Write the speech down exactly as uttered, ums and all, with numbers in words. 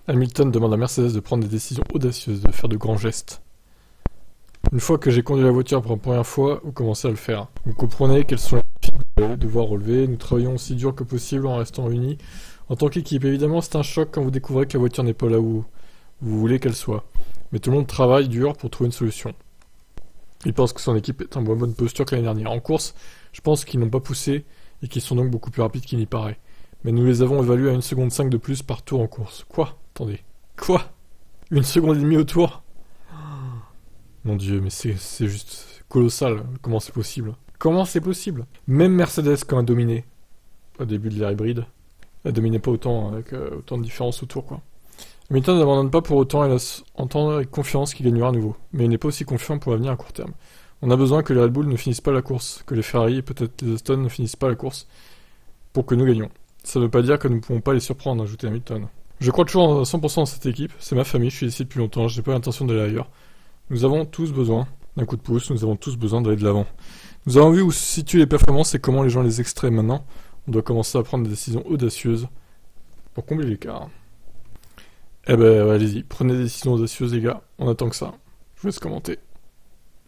Hamilton demande à Mercedes de prendre des décisions audacieuses, de faire de grands gestes. Une fois que j'ai conduit la voiture pour la première fois, vous commencez à le faire. Vous comprenez quels sont les défis que vous allez devoir relever. Nous travaillons aussi dur que possible en restant unis. En tant qu'équipe, évidemment, c'est un choc quand vous découvrez que la voiture n'est pas là où vous voulez qu'elle soit. Mais tout le monde travaille dur pour trouver une solution. Il pense que son équipe est en moins bonne posture que l'année dernière. En course, je pense qu'ils n'ont pas poussé et qu'ils sont donc beaucoup plus rapides qu'il n'y paraît. Mais nous les avons évalués à une seconde cinq de plus par tour en course. Quoi? Attendez. Quoi? Une seconde et demie au tour? Mon dieu, mais c'est c'est juste colossal. Comment c'est possible? Comment c'est possible? Même Mercedes, quand a dominé, au début de l'ère hybride, elle dominait pas autant, avec euh, autant de différence autour, quoi. Hamilton n'abandonne pas pour autant et laisse entendre avec confiance qu'il gagnera à nouveau. Mais il n'est pas aussi confiant pour l'avenir à court terme. On a besoin que les Red Bull ne finissent pas la course, que les Ferrari et peut-être les Aston ne finissent pas la course, pour que nous gagnions. Ça ne veut pas dire que nous ne pouvons pas les surprendre, ajoutait Hamilton. Je crois toujours à cent pour cent dans cette équipe, c'est ma famille, je suis ici depuis longtemps, je n'ai pas l'intention d'aller ailleurs. Nous avons tous besoin d'un coup de pouce, nous avons tous besoin d'aller de l'avant. Nous avons vu où se situent les performances et comment les gens les extraient maintenant. On doit commencer à prendre des décisions audacieuses pour combler l'écart. Eh ben, allez-y, prenez des décisions audacieuses, les gars. On attend que ça. Je vous laisse commenter.